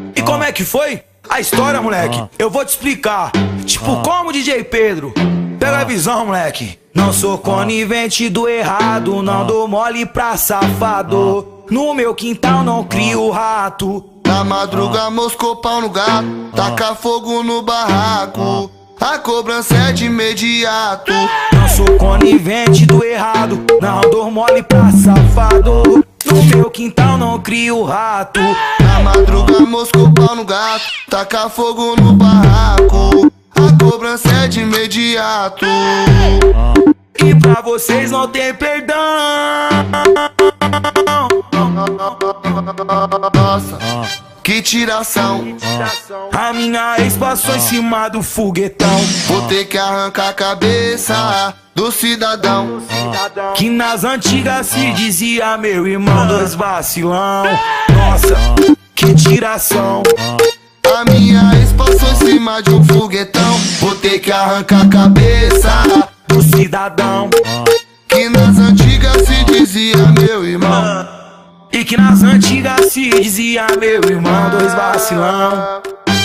E como é que foi a história, moleque? Eu vou te explicar. Tipo, como DJ Pedro. Pega a visão, moleque. Não sou conivente do errado, não dou mole pra safado. No meu quintal não crio rato. Na madruga moscou pau no gato, taca fogo no barraco. A cobrança é de imediato. Não sou conivente do errado, não dou mole pra safado. No meu quintal não crio rato. Na madruga moscou pau no gato, taca fogo no barraco. A cobrança é de imediato. E pra vocês não tem perdão. Nossa, que tiração. A minha ex passou em cima do foguetão. Vou ter que arrancar a cabeça do cidadão Que nas antigas se dizia meu irmão, dois vacilão. Nossa, que tiração. A minha ex passou em cima de um foguetão. Vou ter que arrancar a cabeça do cidadão que nas antigas se dizia meu irmão. E que nas antigas se dizia meu irmão, dois vacilão.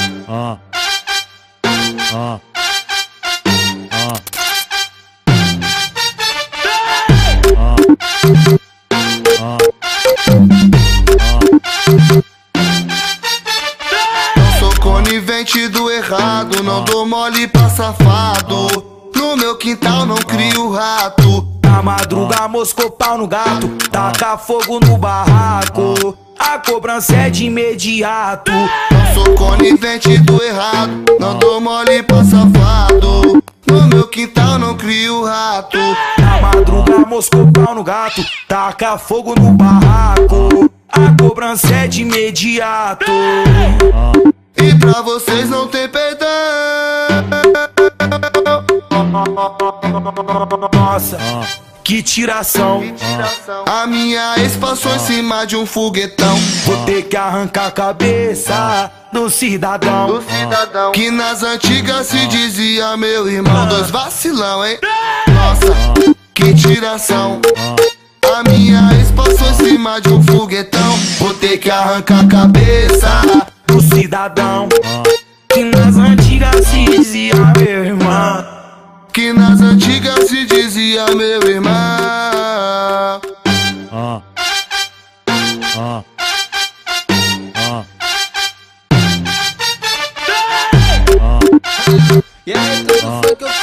Não sou conivente do errado, não dou mole pra safado. No meu quintal não crio rato. Na madruga moscou pau no gato, taca fogo no barraco. A cobrança é de imediato. Não sou conivente do errado, não dou mole pra safado. No meu quintal não crio rato. Na madruga moscou pau no gato, taca fogo no barraco. A cobrança é de imediato. E pra vocês não tem perdão. Nossa, que tiração. A minha ex passou em cima de um foguetão. Vou ter que arrancar a cabeça do cidadão Que nas antigas se dizia meu irmão, dois vacilão, hein? Nossa, que tiração. A minha ex passou em cima de um foguetão. Vou ter que arrancar a cabeça do cidadão que nas antigas se dizia meu irmão. Que nas antigas se dizia meu irmão. E aí, tudo foi que eu